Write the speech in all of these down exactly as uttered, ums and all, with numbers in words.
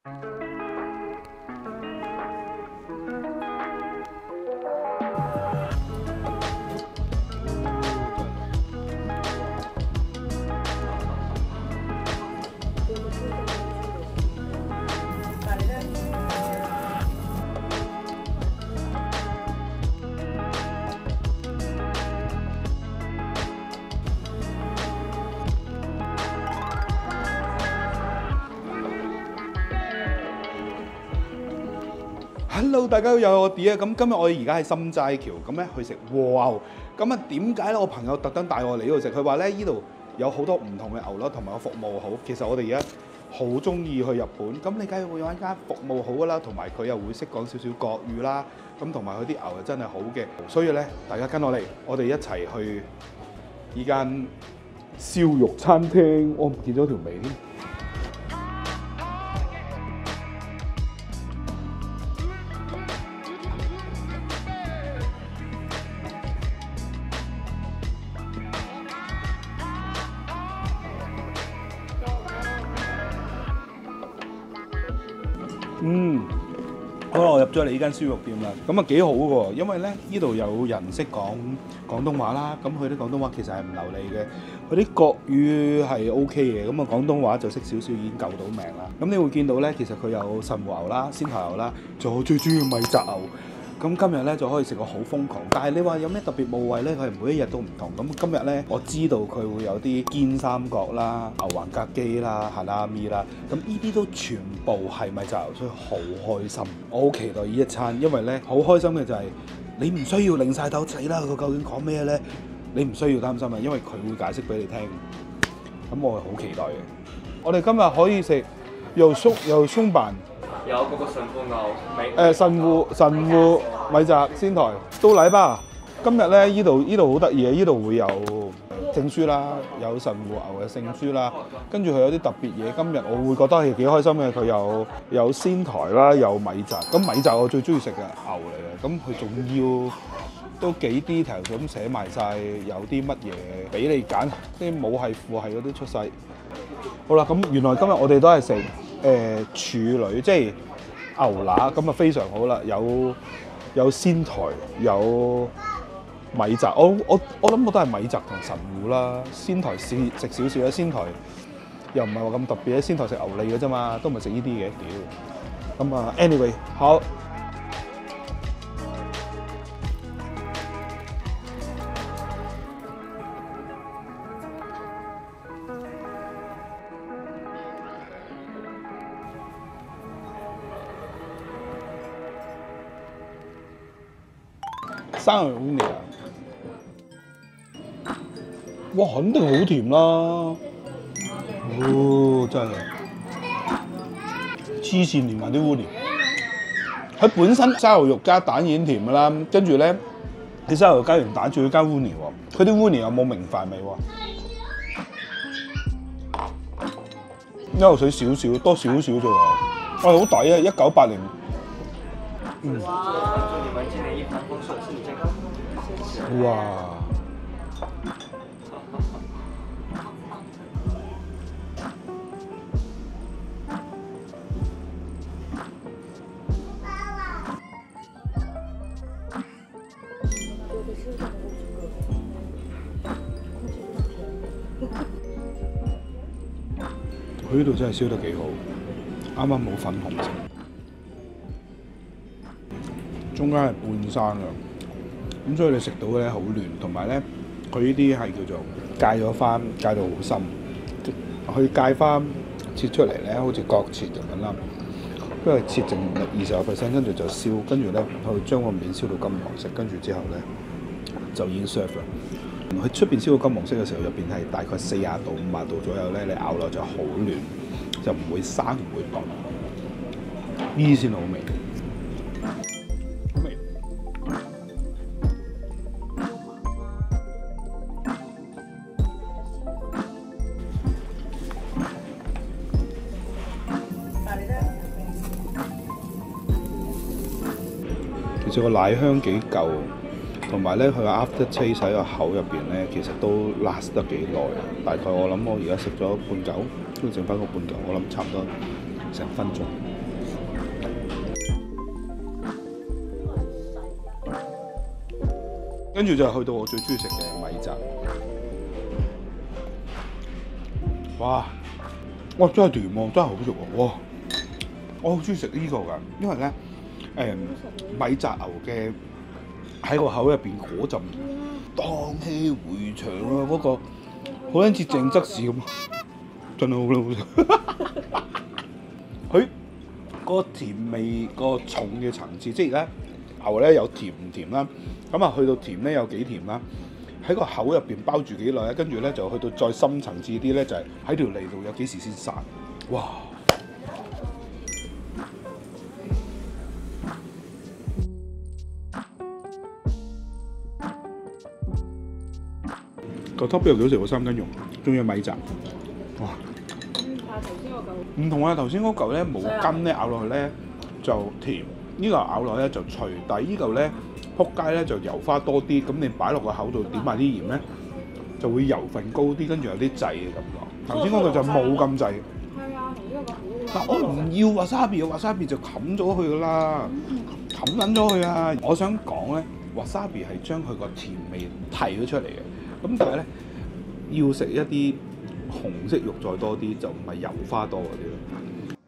Hello， 大家好，又係我哋啊！咁今日我哋而家喺心齋橋，咁咧去食和牛。咁啊點解咧？我朋友特登帶我嚟呢度食，佢話咧呢度有好多唔同嘅牛啦，同埋個服務好。其實我哋而家好中意去日本，咁你梗係會有一間服務好噶啦，同埋佢又會識講少少國語啦。咁同埋佢啲牛又真係好嘅，所以咧大家跟我嚟，我哋一齊去呢間燒肉餐廳。我唔見咗條尾添。嗯，好啦，我入咗嚟呢間燒肉店啦，咁啊幾好喎，因為咧呢度有人識講廣東話啦，咁佢啲廣東話其實係唔流利嘅，佢啲國語係 O K 嘅，咁啊廣東話就識少少已經救到命啦。咁你會見到咧，其實佢有神戶牛啦、仙台牛啦，仲有我最中意嘅米澤牛。咁今日咧就可以食個好瘋狂，但係你話有咩特別部位咧？佢係每一日都唔同。咁今日咧，我知道佢會有啲肩三角啦、牛橫格肌啦、哈拉咪啦，咁呢啲都全部係米澤牛，所以好開心。我好期待呢一餐，因為咧好開心嘅就係、是、你唔需要擰晒頭仔啦，佢究竟講咩咧？你唔需要擔心啊，因為佢會解釋俾你聽。咁我係好期待嘅。我哋今日可以食又鬆又鬆飯。 有嗰個神戶牛米， 誒神戶神戶米澤仙台都禮吧。今日咧依度依度好得意嘅，依度會有證書啦，有神戶牛嘅證書啦，跟住佢有啲特別嘢。今日我會覺得係幾開心嘅，佢有有仙台啦，有米澤。咁米澤我最中意食嘅牛嚟嘅，咁佢仲要都幾 detail 咁寫埋晒有啲乜嘢俾你揀，啲母系父系嗰啲出世。好啦，咁原來今日我哋都係食誒處女，即係牛乸，咁啊非常好啦。有有仙台，有米澤。我我我諗我都係米澤同神戶啦。仙台試食少少啦，仙台又唔係話咁特別，仙台食牛脷嘅啫嘛，都唔係食呢啲嘅屌。咁啊 ，anyway 好。生牛烏尼啊！哇，肯定好甜啦！哦，真係黐線，連埋啲烏尼。佢本身生牛肉加蛋已經甜㗎啦，跟住咧，你生牛肉加完蛋，仲要加烏尼喎。佢啲烏尼有冇明飯味喎？牛肉水少少，多少少啫喎。哇，好抵啊！一九八零。嗯。哇！佢呢度真係燒得幾好，啱啱冇粉紅色，中間係半生嘅。咁所以你食到嘅咧好嫩，同埋咧佢呢啲係叫做戒咗番，戒到好深。佢戒番切出嚟咧，好似角切咁樣啦，因為切剩二十個 percent， 跟住就燒，跟住咧佢將個面燒到金黃色，跟住之後咧就已經 serve 啦。佢出邊燒到金黃色嘅時候，入邊係大概四十度、五十度左右咧，你咬落就好嫩，就唔會生唔會凍，呢啲先好味。其實個奶香幾夠，同埋咧佢個 after taste 喺個口入邊咧，其實都 last 得幾耐。大概我諗我而家食咗半嚿，都剩翻個半嚿，我諗差唔多成分鐘。跟住就去到我最中意食嘅米雜。哇！哇，真係甜喎，真係好食喎！哇！我好中意食呢個㗎，因為咧誒、嗯、米雜牛嘅喺個口入邊嗰陣蕩氣迴腸啊，嗰、那個好似鄭則仕咁，真係好好食。佢個甜味個重嘅層次，即係咧牛咧有甜唔甜啦，咁啊去到甜咧有幾甜啦。喺個口入邊包住幾耐咧，跟住咧就去到再深層次啲咧，就係喺條脷度有幾時先散。哇！個 top 又幾好食喎，三斤肉，仲有米雜。哇！ 嗯，但係頭先嗰嚿唔同啊，頭先嗰嚿咧冇筋咧咬落去咧就甜，呢嚿咬落去咧就脆，但係呢嚿咧撲街咧就油花多啲，咁你擺落個口度點埋啲鹽咧，就會油分高啲，跟住有啲滯嘅感覺。頭先嗰個就冇咁滯。 係啊，同呢個好。 但我唔要 wasabi，wasabi 就冚咗佢噶啦，冚撚咗佢啊！我想講咧，wasabi 係將佢個甜味提咗出嚟嘅，咁但係咧要食一啲紅色肉再多啲，就唔係油花多嗰啲咯。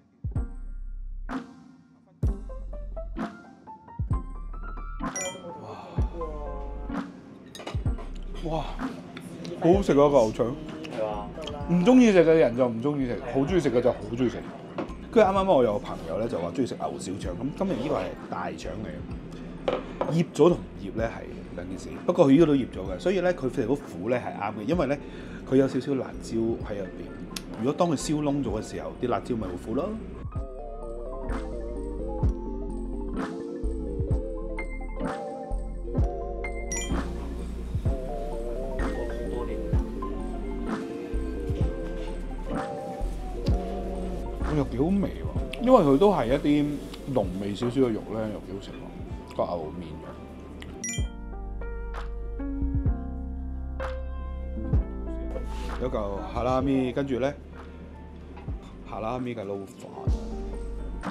哇！好好食啊個牛腸， 係嘛？ 唔中意食嘅人就唔中意食，好中意食嘅就好中意食。跟住啱啱我有個朋友咧就話中意食牛小腸，咁今日呢個係大腸嚟嘅，醃咗同唔醃咧係兩件事。不過佢呢個都醃咗嘅，所以咧佢食到苦咧係啱嘅，因為咧佢有少少辣椒喺入邊。如果當佢燒燶咗嘅時候，啲辣椒咪會苦咯。又幾好味喎，因為佢都係一啲濃味少少嘅肉咧，又幾好食喎，個牛面嘅。有嚿哈拉咪，跟住咧哈拉咪嘅撈飯。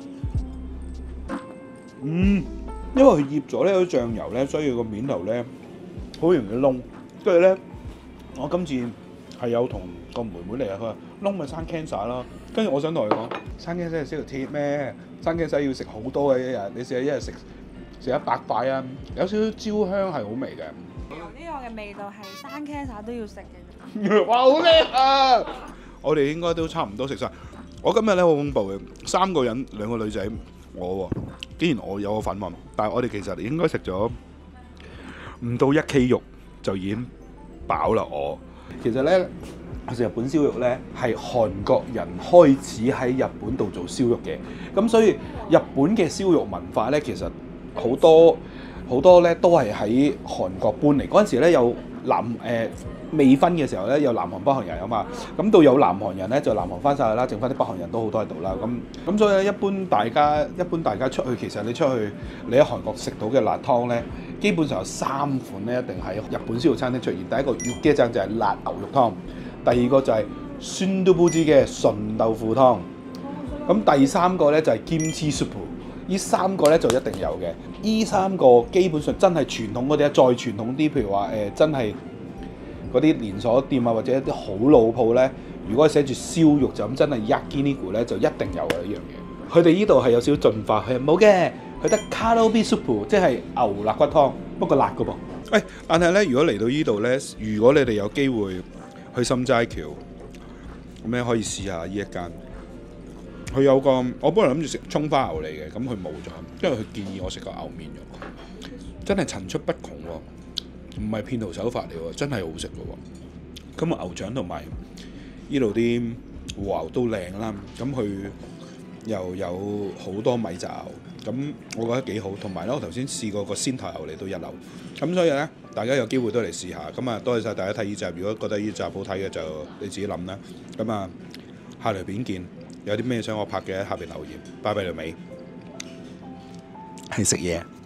嗯，因為佢醃咗咧，啲醬油咧，所以個面頭咧好容易燶。跟住咧，我今次係有同個妹妹嚟啊，佢話燶咪生 cancer 咯。跟住我想同佢講，生 cancer 係食條鐵咩？生 cancer要食好多嘅一日，你試下一日食食一百塊啊！有少少焦香係好味嘅。 呢個嘅味道係生 cancer 都要食嘅。 哇！好叻啊！我哋應該都差唔多食晒。我今日咧好恐怖嘅，三個人兩個女仔，我喎，竟然我有個份喎。但係我哋其實應該食咗唔到一 K 肉就已經飽啦。我其實咧。食日本燒肉咧，係韓國人開始喺日本度做燒肉嘅，咁所以日本嘅燒肉文化咧，其實好多好多咧都係喺韓國搬嚟。嗰陣時咧有南誒、呃、未分嘅時候咧，有南韓北韓人啊嘛，咁到有南韓人咧就南韓翻晒去啦，剩翻啲北韓人都好多喺度啦。咁咁所以咧，一般大家一般大家出去，其實你出去你喺韓國食到嘅辣湯咧，基本上有三款咧，一定喺日本燒肉餐廳出現。第一個要嘅就係辣牛肉湯。第二個就係酸都不知嘅純豆腐湯，咁第三個咧就係 kimchi soup，呢三個咧就一定有嘅。呢三個基本上真係傳統嗰啲，再傳統啲，譬如話誒、呃、真係嗰啲連鎖店啊，或者一啲好老鋪咧，如果寫住燒肉就咁，真係 yakiniku 咧就一定有嘅呢樣嘢。佢哋呢度係有少少進化，係冇嘅，佢得 kalbi soup，即係牛肋骨湯，不過辣嘅噃。喂、哎，但係咧，如果嚟到呢度咧，如果你哋有機會去心齋橋，咁咧可以試下呢一間。佢有個我本來諗住食葱花牛嚟嘅，咁佢冇咗，因為佢建議我食個牛面肉，真係層出不窮喎，唔係騙徒手法嚟喎，真係好食嘅喎。咁啊牛腸同埋呢度啲和牛都靚啦，咁佢又有好多米雜牛。咁我覺得幾好，同埋咧，我頭先試過個仙台牛嚟到一流，咁所以咧，大家有機會都嚟試下。咁啊，多謝晒大家睇呢集。如果覺得呢集好睇嘅，就你自己諗啦。咁啊，下條片見。有啲咩想我拍嘅喺下邊留言。拜拜條尾，係食嘢。